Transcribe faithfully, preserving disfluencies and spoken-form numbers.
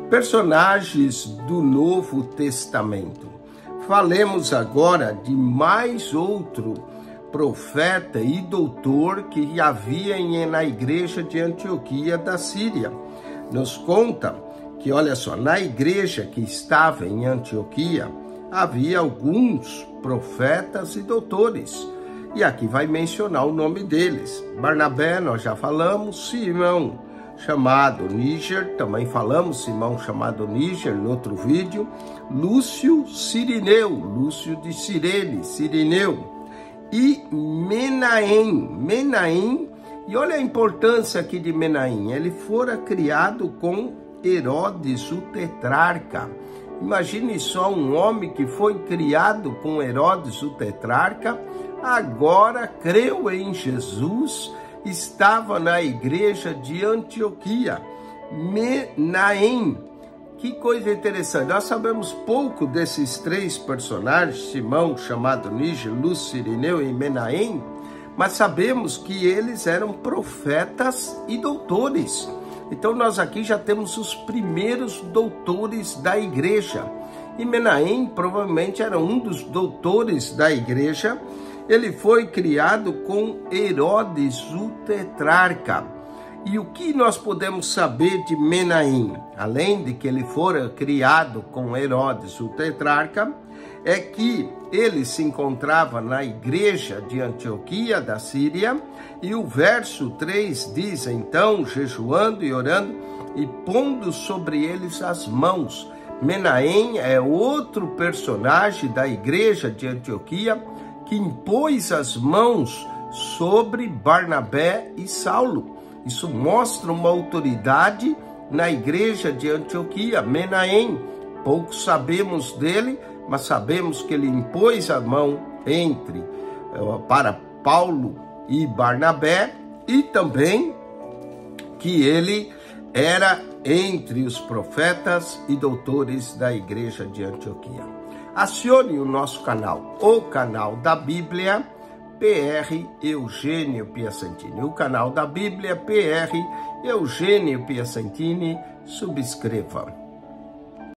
Personagens do Novo Testamento. Falemos agora de mais outro profeta e doutor que havia na igreja de Antioquia da Síria. Nos conta que, olha só, na igreja que estava em Antioquia, havia alguns profetas e doutores. E aqui vai mencionar o nome deles. Barnabé, nós já falamos. Simão, chamado Níger, também falamos, Simão chamado Níger, no outro vídeo. Lúcio Cirineu, Lúcio de Cirene, Cirineu. E Menahem, Menahem, e olha a importância aqui de Menahem, ele fora criado com Herodes, o tetrarca. Imagine só um homem que foi criado com Herodes, o tetrarca, agora creu em Jesus, estava na igreja de Antioquia. Menahem, que coisa interessante, nós sabemos pouco desses três personagens, Simão, chamado Níger, Lúcio Cirineu e Menahem, mas sabemos que eles eram profetas e doutores. Então nós aqui já temos os primeiros doutores da igreja. E Menahem provavelmente era um dos doutores da igreja. Ele foi criado com Herodes, o tetrarca. E o que nós podemos saber de Menahem, além de que ele fora criado com Herodes, o tetrarca, é que ele se encontrava na igreja de Antioquia da Síria, e o verso três diz, então, jejuando e orando, e pondo sobre eles as mãos. Menahem é outro personagem da igreja de Antioquia, que impôs as mãos sobre Barnabé e Saulo. Isso mostra uma autoridade na igreja de Antioquia, Menahem. Pouco sabemos dele, mas sabemos que ele impôs a mão entre para Paulo e Barnabé, e também que ele era entre os profetas e doutores da igreja de Antioquia. Acione o nosso canal, o canal da Bíblia, P R Eugênio Piacentini. O canal da Bíblia, P R Eugênio Piacentini, subscreva.